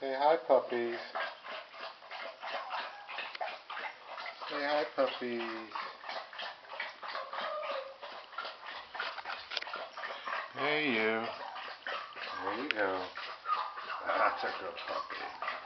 Say hi, puppies. Say hi, puppies. Hey, you. There you go. That's a good puppy.